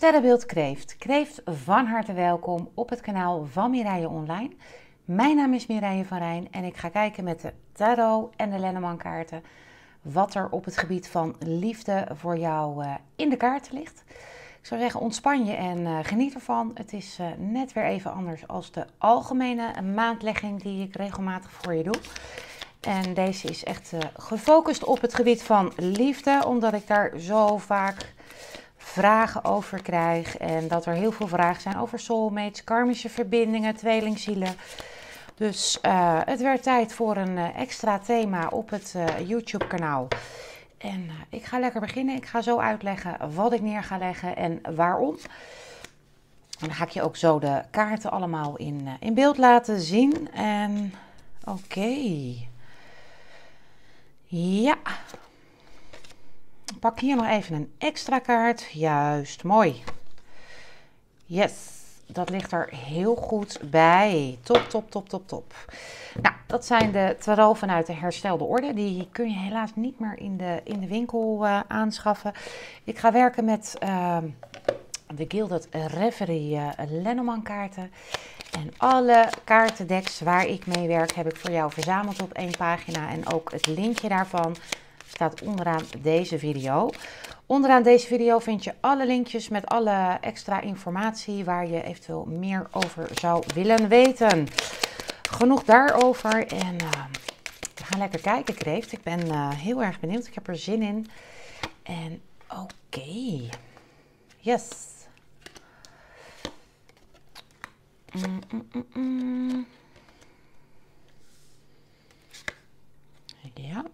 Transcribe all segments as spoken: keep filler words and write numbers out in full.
Sterrenbeeld Kreeft. Kreeft, van harte welkom op het kanaal van Mireille Online. Mijn naam is Mireille van Rijn en ik ga kijken met de tarot en de Lenormand kaarten wat er op het gebied van liefde voor jou uh, in de kaarten ligt. Ik zou zeggen, ontspan je en uh, geniet ervan. Het is uh, net weer even anders als de algemene maandlegging die ik regelmatig voor je doe. En deze is echt uh, gefocust op het gebied van liefde, omdat ik daar zo vaak vragen over krijg. En dat er heel veel vragen zijn over soulmates, karmische verbindingen, tweelingzielen. Dus uh, het werd tijd voor een uh, extra thema op het uh, YouTube kanaal. En uh, ik ga lekker beginnen. Ik ga zo uitleggen wat ik neer ga leggen en waarom. En dan ga ik je ook zo de kaarten allemaal in, uh, in beeld laten zien. En oké. Okay. Ja. Pak hier nog even een extra kaart. Juist, mooi. Yes, dat ligt er heel goed bij. Top, top, top, top, top. Nou, dat zijn de tarot vanuit de herstelde orde. Die kun je helaas niet meer in de, in de winkel uh, aanschaffen. Ik ga werken met uh, de Gilded Reverie uh, Lenormand kaarten. En alle kaartendeks waar ik mee werk heb ik voor jou verzameld op één pagina. En ook het linkje daarvan staat onderaan deze video. Onderaan deze video vind je alle linkjes met alle extra informatie waar je eventueel meer over zou willen weten. Genoeg daarover en uh, we gaan lekker kijken, Kreeft. Ik ben uh, heel erg benieuwd. Ik heb er zin in. En oké. Okay. Yes. Mm, mm, mm, mm. Ja.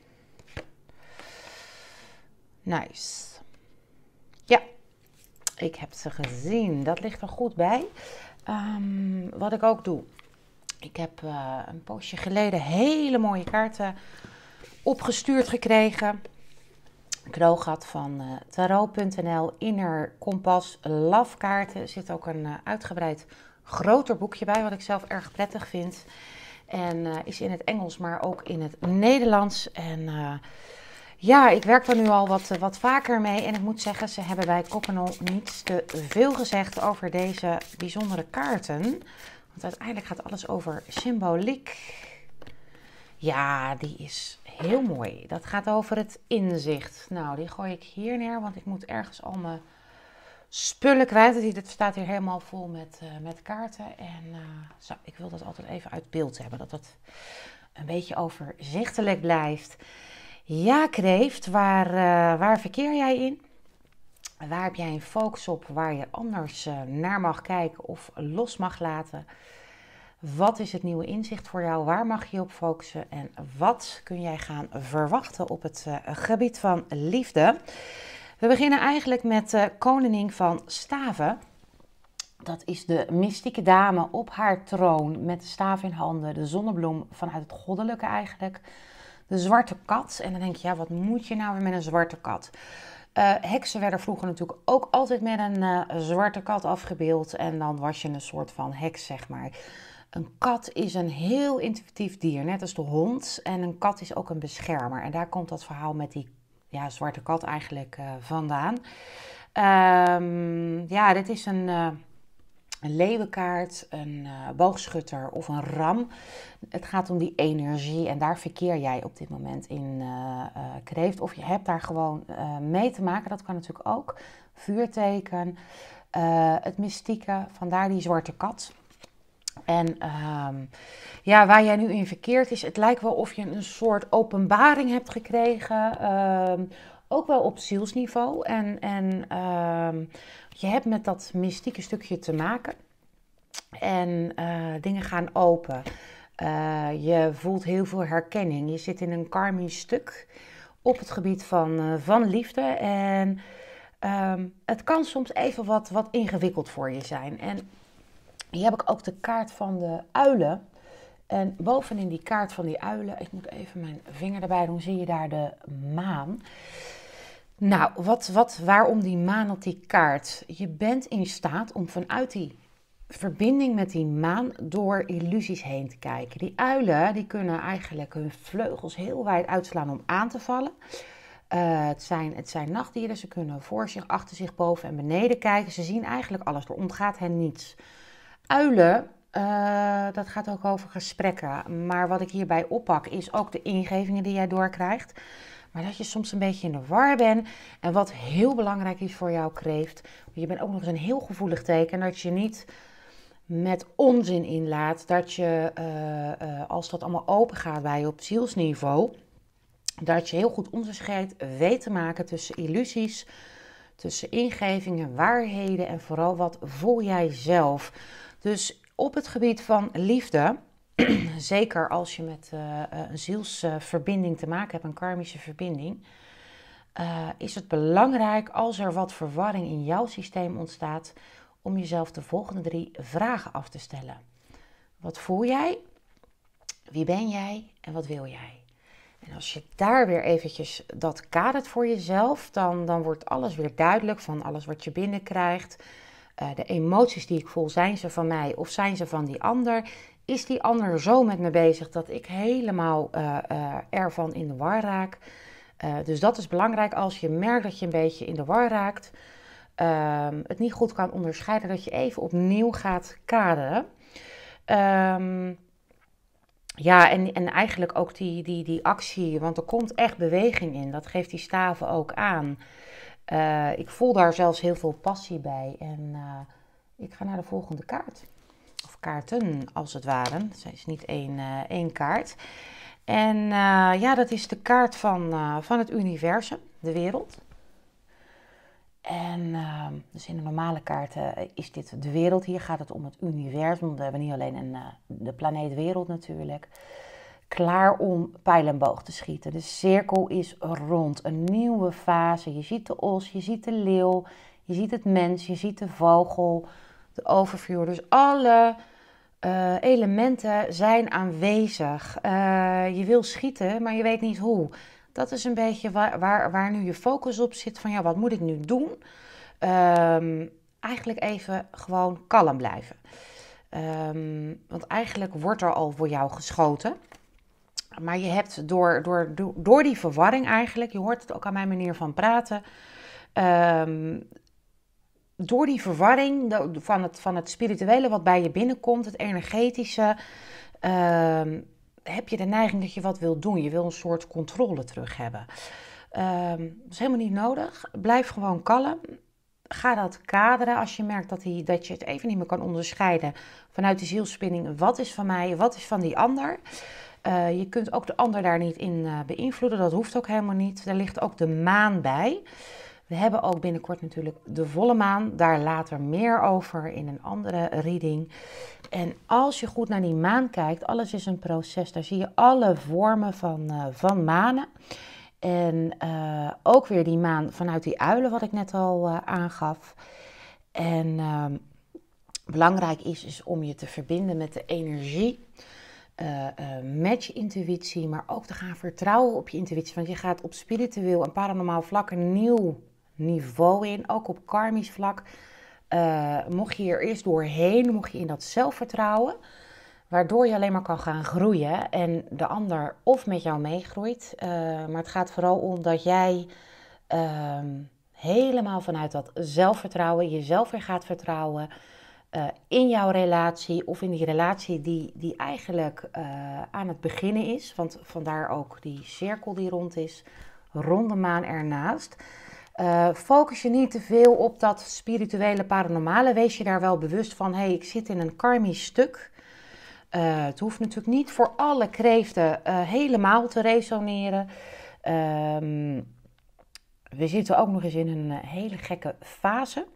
Nice. Ja, ik heb ze gezien. Dat ligt er goed bij. Um, wat ik ook doe. Ik heb uh, een poosje geleden hele mooie kaarten opgestuurd gekregen. Cadeau gehad van uh, tarot punt n l. Inner Kompas Love kaarten. Er zit ook een uh, uitgebreid groter boekje bij, wat ik zelf erg prettig vind. En uh, is in het Engels, maar ook in het Nederlands. En uh, ja, ik werk er nu al wat, wat vaker mee. En ik moet zeggen, ze hebben bij Coppenol niets te veel gezegd over deze bijzondere kaarten. Want uiteindelijk gaat alles over symboliek. Ja, die is heel mooi. Dat gaat over het inzicht. Nou, die gooi ik hier neer, want ik moet ergens al mijn spullen kwijt. Het staat hier helemaal vol met, uh, met kaarten. En uh, zo, ik wil dat altijd even uit beeld hebben. Dat het een beetje overzichtelijk blijft. Ja, Kreeft, waar, uh, waar verkeer jij in? Waar heb jij een focus op waar je anders uh, naar mag kijken of los mag laten? Wat is het nieuwe inzicht voor jou? Waar mag je op focussen? En wat kun jij gaan verwachten op het uh, gebied van liefde? We beginnen eigenlijk met de koningin van staven. Dat is de mystieke dame op haar troon met de staaf in handen. De zonnebloem vanuit het goddelijke eigenlijk. De zwarte kat. En dan denk je, ja, wat moet je nou weer met een zwarte kat? Uh, heksen werden vroeger natuurlijk ook altijd met een uh, zwarte kat afgebeeld. En dan was je een soort van heks, zeg maar. Een kat is een heel intuïtief dier, net als de hond. En een kat is ook een beschermer. En daar komt dat verhaal met die ja, zwarte kat eigenlijk uh, vandaan. Um, ja, dit is een, uh, een leeuwenkaart, een uh, boogschutter of een ram. Het gaat om die energie en daar verkeer jij op dit moment in uh, uh, Kreeft. Of je hebt daar gewoon uh, mee te maken, dat kan natuurlijk ook. Vuurteken, uh, het mystieke, vandaar die zwarte kat. En uh, ja, waar jij nu in verkeert is, het lijkt wel of je een soort openbaring hebt gekregen, uh, ook wel op zielsniveau. En, en uh, je hebt met dat mystieke stukje te maken en uh, dingen gaan open. Uh, je voelt heel veel herkenning, je zit in een karmisch stuk op het gebied van, uh, van liefde en uh, het kan soms even wat, wat ingewikkeld voor je zijn. En hier heb ik ook de kaart van de uilen. En bovenin die kaart van die uilen, ik moet even mijn vinger erbij doen, zie je daar de maan. Nou, wat, wat, waarom die maan op die kaart? Je bent in staat om vanuit die verbinding met die maan door illusies heen te kijken. Die uilen die kunnen eigenlijk hun vleugels heel wijd uitslaan om aan te vallen. Uh, het, zijn, het zijn nachtdieren, ze kunnen voor zich, achter zich, boven en beneden kijken. Ze zien eigenlijk alles, er ontgaat hen niets. Uilen, uh, dat gaat ook over gesprekken. Maar wat ik hierbij oppak is ook de ingevingen die jij doorkrijgt. Maar dat je soms een beetje in de war bent. En wat heel belangrijk is voor jouw kreeft, je bent ook nog eens een heel gevoelig teken, dat je niet met onzin inlaat, dat je, uh, uh, als dat allemaal open gaat bij je op zielsniveau, dat je heel goed onderscheid weet te maken tussen illusies, tussen ingevingen, waarheden en vooral wat voel jij zelf. Dus op het gebied van liefde, zeker als je met uh, een zielsverbinding te maken hebt, een karmische verbinding, uh, is het belangrijk als er wat verwarring in jouw systeem ontstaat, om jezelf de volgende drie vragen af te stellen. Wat voel jij? Wie ben jij? En wat wil jij? En als je daar weer eventjes dat kadert voor jezelf, dan, dan wordt alles weer duidelijk van alles wat je binnenkrijgt. Uh, de emoties die ik voel, zijn ze van mij of zijn ze van die ander? Is die ander zo met me bezig dat ik helemaal uh, uh, ervan in de war raak? Uh, dus dat is belangrijk als je merkt dat je een beetje in de war raakt. Uh, het niet goed kan onderscheiden, dat je even opnieuw gaat kaderen. Um, Ja, en, en eigenlijk ook die, die, die actie, want er komt echt beweging in. Dat geeft die staven ook aan. Uh, ik voel daar zelfs heel veel passie bij. En uh, ik ga naar de volgende kaart. Of kaarten, als het ware. Het is niet één, uh, één kaart. En uh, ja, dat is de kaart van, uh, van het universum, de wereld. En uh, dus in de normale kaarten is dit de wereld. Hier gaat het om het universum. We hebben niet alleen een, uh, de planeet wereld natuurlijk. Klaar om pijl en boog te schieten. De cirkel is rond. Een nieuwe fase. Je ziet de os, je ziet de leeuw. Je ziet het mens, je ziet de vogel. De overviewer. Dus alle uh, elementen zijn aanwezig. Uh, je wil schieten, maar je weet niet hoe. Dat is een beetje waar, waar, waar nu je focus op zit. Van ja, wat moet ik nu doen? Um, eigenlijk even gewoon kalm blijven. Um, want eigenlijk wordt er al voor jou geschoten. Maar je hebt door, door, door die verwarring eigenlijk, je hoort het ook aan mijn manier van praten. Um, door die verwarring van het, van het spirituele wat bij je binnenkomt, het energetische, Um, heb je de neiging dat je wat wil doen. Je wil een soort controle terug hebben. Um, dat is helemaal niet nodig. Blijf gewoon kalm. Ga dat kaderen als je merkt dat, die, dat je het even niet meer kan onderscheiden vanuit die zielsspinning. Wat is van mij, wat is van die ander? Uh, je kunt ook de ander daar niet in uh, beïnvloeden. Dat hoeft ook helemaal niet. Daar ligt ook de maan bij. We hebben ook binnenkort natuurlijk de volle maan. Daar later meer over in een andere reading. En als je goed naar die maan kijkt, alles is een proces. Daar zie je alle vormen van, uh, van manen. En uh, ook weer die maan vanuit die uilen, wat ik net al uh, aangaf. En uh, belangrijk is, is om je te verbinden met de energie. Uh, uh, met je intuïtie, maar ook te gaan vertrouwen op je intuïtie. Want je gaat op spiritueel en paranormaal vlak een nieuw niveau in, ook op karmisch vlak. Uh, mocht je er eerst doorheen, mocht je in dat zelfvertrouwen, waardoor je alleen maar kan gaan groeien en de ander of met jou meegroeit. Uh, maar het gaat vooral om dat jij uh, helemaal vanuit dat zelfvertrouwen jezelf weer gaat vertrouwen uh, in jouw relatie of in die relatie die, die eigenlijk uh, aan het beginnen is. Want vandaar ook die cirkel die rond is, ronde maan ernaast. Uh, focus je niet te veel op dat spirituele paranormale. Wees je daar wel bewust van, hé, hey, ik zit in een karmisch stuk. Uh, het hoeft natuurlijk niet voor alle kreeften uh, helemaal te resoneren. Um, we zitten ook nog eens in een hele gekke fase.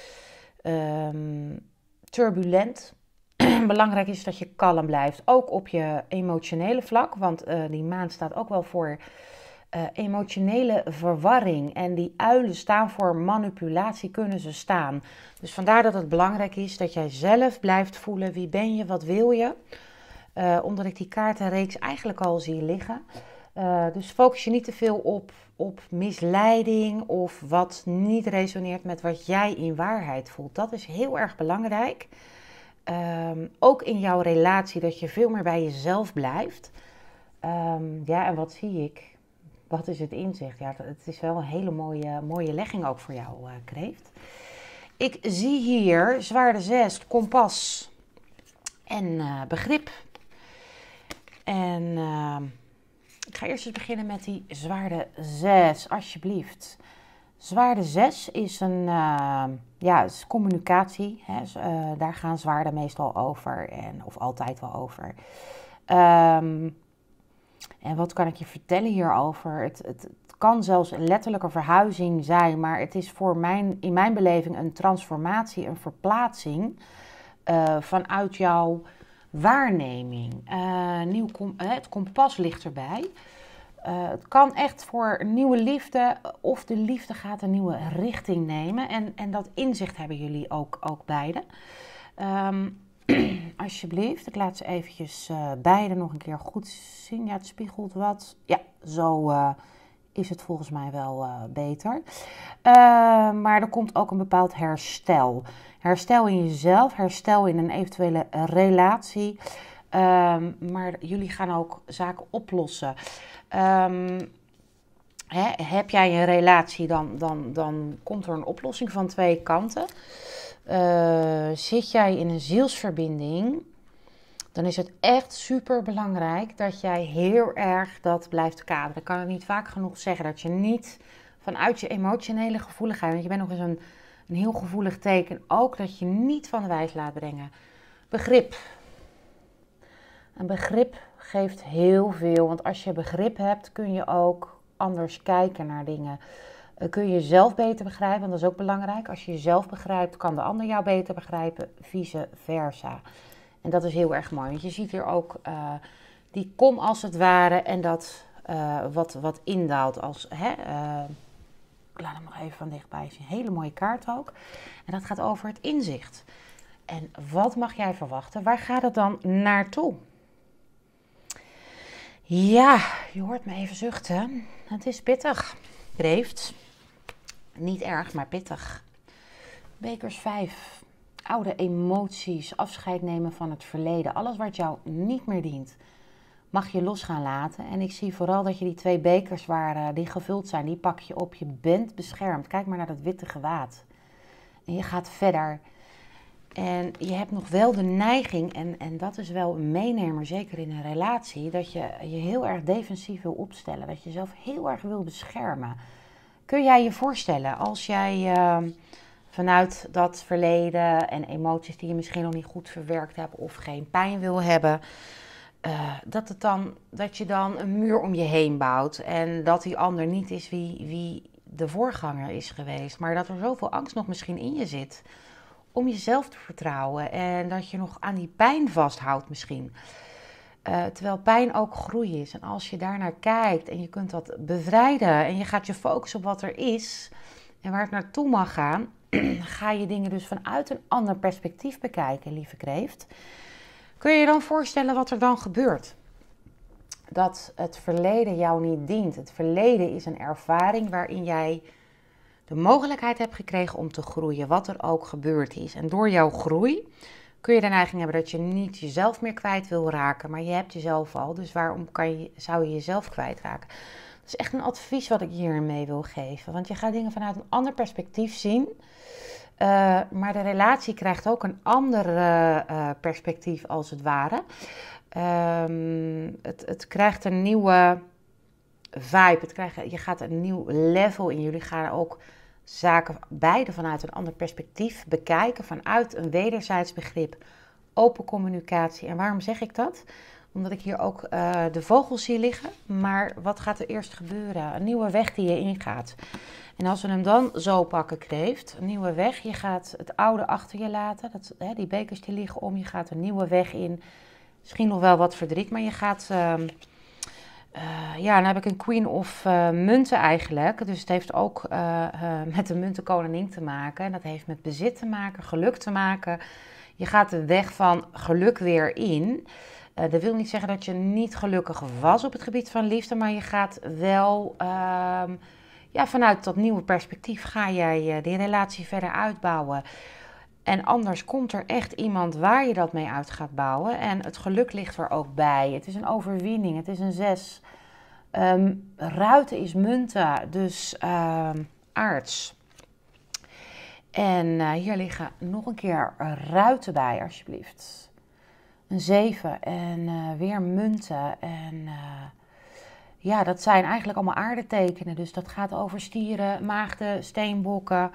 Um, turbulent. Belangrijk is dat je kalm blijft, ook op je emotionele vlak. Want uh, die maan staat ook wel voor Uh, emotionele verwarring. En die uilen staan voor manipulatie, kunnen ze staan. Dus vandaar dat het belangrijk is dat jij zelf blijft voelen. Wie ben je, wat wil je? Uh, omdat ik die kaartenreeks eigenlijk al zie liggen. Uh, dus focus je niet te veel op, op misleiding of wat niet resoneert met wat jij in waarheid voelt. Dat is heel erg belangrijk. Um, ook in jouw relatie, dat je veel meer bij jezelf blijft. Um, ja, en wat zie ik? Wat is het inzicht? Ja, het is wel een hele mooie, mooie legging ook voor jou, uh, Kreeft. Ik zie hier zwaarde zes, kompas en uh, begrip. En uh, ik ga eerst eens beginnen met die zwaarde zes, alsjeblieft. Zwaarde zes is een uh, ja, is communicatie. Hè. Uh, daar gaan zwaarden meestal over, en, of altijd wel over. Um, en wat kan ik je vertellen hierover? Het, het, het kan zelfs een letterlijke verhuizing zijn, maar het is voor mijn, in mijn beleving een transformatie, een verplaatsing uh, vanuit jouw waarneming. Uh, nieuw kom, uh, het kompas ligt erbij. Uh, het kan echt voor een nieuwe liefde, of de liefde gaat een nieuwe richting nemen. En, en dat inzicht hebben jullie ook, ook beide. Um, alsjeblieft, ik laat ze eventjes uh, beide nog een keer goed zien. Ja, het spiegelt wat. Ja, zo uh, is het volgens mij wel uh, beter. Uh, maar er komt ook een bepaald herstel. Herstel in jezelf, herstel in een eventuele relatie. Um, maar jullie gaan ook zaken oplossen. Um, he, heb jij een relatie, dan, dan, dan komt er een oplossing van twee kanten. Uh, zit jij in een zielsverbinding, dan is het echt super belangrijk dat jij heel erg dat blijft kaderen. Ik kan het niet vaak genoeg zeggen, dat je niet vanuit je emotionele gevoeligheid, want je bent nog eens een, een heel gevoelig teken, ook dat je niet van de wijs laat brengen. Begrip. Een begrip geeft heel veel, want als je begrip hebt, kun je ook anders kijken naar dingen. Uh, kun je jezelf beter begrijpen, want dat is ook belangrijk. Als je jezelf begrijpt, kan de ander jou beter begrijpen, vice versa. En dat is heel erg mooi, want je ziet hier ook uh, die kom als het ware en dat uh, wat, wat indaalt. Als, hè, uh, ik laat hem nog even van dichtbij zien. Hele mooie kaart ook. En dat gaat over het inzicht. En wat mag jij verwachten? Waar gaat het dan naartoe? Ja, je hoort me even zuchten. Het is pittig. Kreeft. Niet erg, maar pittig. Bekers vijf. Oude emoties. Afscheid nemen van het verleden. Alles wat jou niet meer dient, mag je los gaan laten. En ik zie vooral dat je die twee bekers waar uh, die gevuld zijn, die pak je op. Je bent beschermd. Kijk maar naar dat witte gewaad. En je gaat verder. En je hebt nog wel de neiging, en, en dat is wel een meenemer, zeker in een relatie, dat je je heel erg defensief wil opstellen. Dat je jezelf heel erg wil beschermen. Kun jij je voorstellen als jij uh, vanuit dat verleden en emoties die je misschien nog niet goed verwerkt hebt of geen pijn wil hebben, uh, dat, het dan, dat je dan een muur om je heen bouwt en dat die ander niet is wie, wie de voorganger is geweest, maar dat er zoveel angst nog misschien in je zit om jezelf te vertrouwen en dat je nog aan die pijn vasthoudt misschien. Uh, terwijl pijn ook groei is. En als je daarnaar kijkt en je kunt dat bevrijden en je gaat je focussen op wat er is en waar het naartoe mag gaan, ga je dingen dus vanuit een ander perspectief bekijken, lieve Kreeft. Kun je je dan voorstellen wat er dan gebeurt? Dat het verleden jou niet dient. Het verleden is een ervaring waarin jij de mogelijkheid hebt gekregen om te groeien, wat er ook gebeurd is. En door jouw groei kun je de neiging hebben dat je niet jezelf meer kwijt wil raken, maar je hebt jezelf al, dus waarom kan je, zou je jezelf kwijtraken? Dat is echt een advies wat ik hier mee wil geven, want je gaat dingen vanuit een ander perspectief zien, uh, maar de relatie krijgt ook een ander uh, uh, perspectief als het ware. Um, het, het krijgt een nieuwe vibe, het krijgt, je gaat een nieuw level in, jullie gaan ook zaken beide vanuit een ander perspectief bekijken, vanuit een wederzijds begrip, open communicatie. En waarom zeg ik dat? Omdat ik hier ook uh, de vogels zie liggen, maar wat gaat er eerst gebeuren? Een nieuwe weg die je ingaat. En als we hem dan zo pakken, Kreeft, een nieuwe weg, je gaat het oude achter je laten, dat, hè, die bekers die liggen om, je gaat een nieuwe weg in, misschien nog wel wat verdriet, maar je gaat... Uh, Uh, ja, dan heb ik een Queen of uh, munten eigenlijk. Dus het heeft ook uh, uh, met de muntenkoningin te maken. En dat heeft met bezit te maken, geluk te maken. Je gaat de weg van geluk weer in. Uh, dat wil niet zeggen dat je niet gelukkig was op het gebied van liefde. Maar je gaat wel, uh, ja, vanuit dat nieuwe perspectief ga jij uh, die relatie verder uitbouwen. En anders komt er echt iemand waar je dat mee uit gaat bouwen. En het geluk ligt er ook bij. Het is een overwinning. Het is een zes. Um, ruiten is munten, dus uh, aards. En uh, hier liggen nog een keer ruiten bij, alsjeblieft. Een zeven en uh, weer munten. En uh, ja, dat zijn eigenlijk allemaal aardetekenen. Dus dat gaat over stieren, maagden, steenbokken.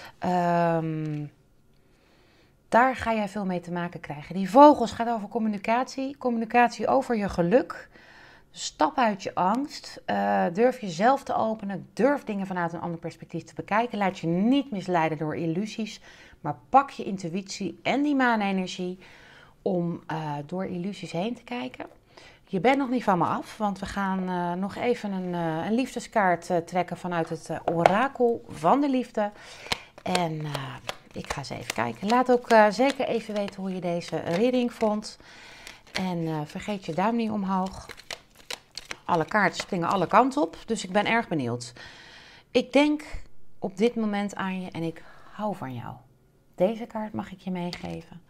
Um, daar ga jij veel mee te maken krijgen. Die vogels gaat over communicatie. Communicatie over je geluk. Stap uit je angst. Uh, durf jezelf te openen. Durf dingen vanuit een ander perspectief te bekijken. Laat je niet misleiden door illusies. Maar pak je intuïtie en die maanenergie om uh, door illusies heen te kijken. Je bent nog niet van me af, want we gaan uh, nog even een, uh, een liefdeskaart uh, trekken vanuit het uh, orakel van de liefde. En uh, ik ga eens even kijken. Laat ook uh, zeker even weten hoe je deze reading vond. En uh, vergeet je duim niet omhoog. Alle kaarten springen alle kanten op, dus ik ben erg benieuwd. Ik denk op dit moment aan je en ik hou van jou. Deze kaart mag ik je meegeven.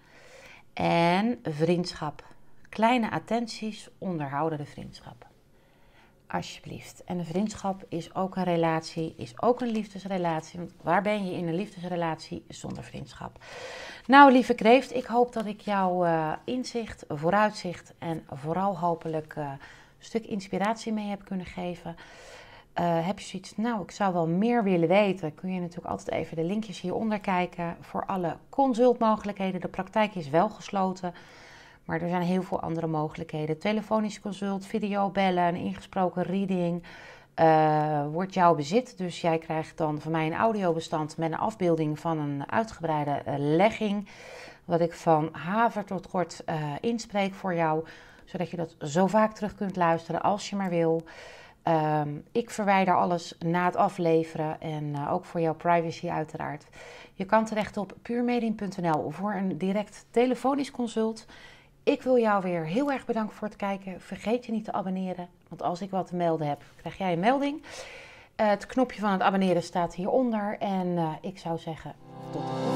En vriendschap. Kleine attenties onderhouden de vriendschap. Alsjeblieft. En een vriendschap is ook een relatie, is ook een liefdesrelatie. Want waar ben je in een liefdesrelatie zonder vriendschap? Nou, lieve kreeft, ik hoop dat ik jou uh, inzicht, vooruitzicht en vooral hopelijk uh, een stuk inspiratie mee heb kunnen geven. Uh, heb je zoiets, nou, ik zou wel meer willen weten, kun je natuurlijk altijd even de linkjes hieronder kijken voor alle consultmogelijkheden. De praktijk is wel gesloten, maar er zijn heel veel andere mogelijkheden. Telefonisch consult, videobellen, een ingesproken reading uh, wordt jouw bezit. Dus jij krijgt dan van mij een audiobestand met een afbeelding van een uitgebreide uh, legging. Wat ik van haver tot gort uh, inspreek voor jou, zodat je dat zo vaak terug kunt luisteren als je maar wil. Um, ik verwijder alles na het afleveren en uh, ook voor jouw privacy uiteraard. Je kan terecht op puurmedium punt n l voor een direct telefonisch consult. Ik wil jou weer heel erg bedanken voor het kijken. Vergeet je niet te abonneren, want als ik wat te melden heb, krijg jij een melding. Uh, het knopje van het abonneren staat hieronder en uh, ik zou zeggen tot de volgende.